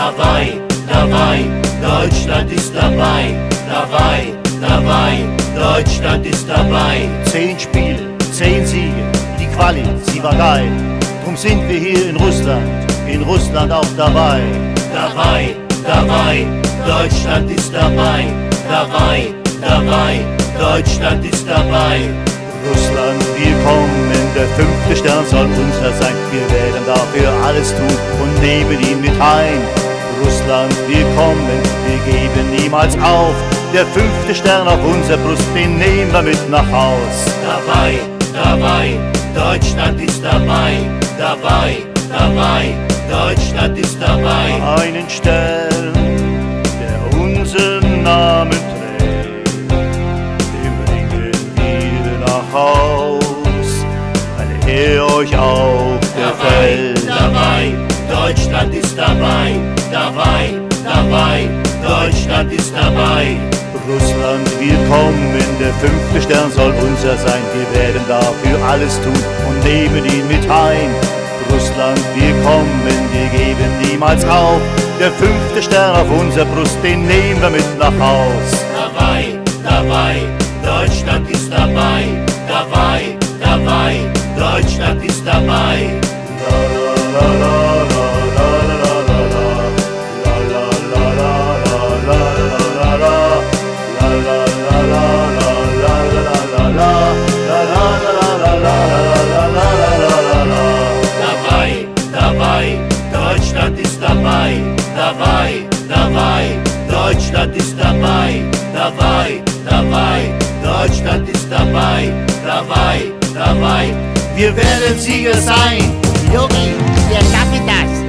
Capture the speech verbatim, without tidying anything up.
dabei, dabei, Deutschland ist dabei, dabei, dabei, Deutschland ist dabei. Zehn Spiele, zehn Siege, die Quali, sie war geil. Drum sind wir hier in Russland, in Russland auch dabei. Dabei, dabei, Deutschland ist dabei, dabei, dabei, Deutschland ist dabei. Russland, willkommen, der fünfte Stern soll unser sein. Wir werden dafür alles tun und nehmen ihn mit heim. Russland, willkommen, wir geben niemals auf. Der fünfte Stern auf unserer Brust, den nehmen wir mit nach Haus. Dabei, dabei, Deutschland ist dabei, dabei, dabei, Deutschland ist dabei. Einen Stern, der unseren Namen trägt, den bringen wir nach Haus, weil er euch auch gefällt. Dabei, Deutschland ist dabei, dabei, dabei, Deutschland ist dabei. Russland, willkommen, der fünfte Stern soll unser sein. Wir werden dafür alles tun und nehmen ihn mit heim. Russland, willkommen, wir geben niemals auf. Der fünfte Stern auf unserer Brust, den nehmen wir mit nach Haus. Dabei, dabei, Deutschland ist dabei, dabei, dabei, Deutschland ist dabei. La, la, la, la, la, la, la, la, la, la, la, la, la, la, Dabei, dabei, Deutschland ist dabei, dabei, dabei, Deutschland ist dabei, dabei, dabei, Deutschland ist dabei, dabei, dabei. Wir werden Sieger sein. Yogi, wer schafft das?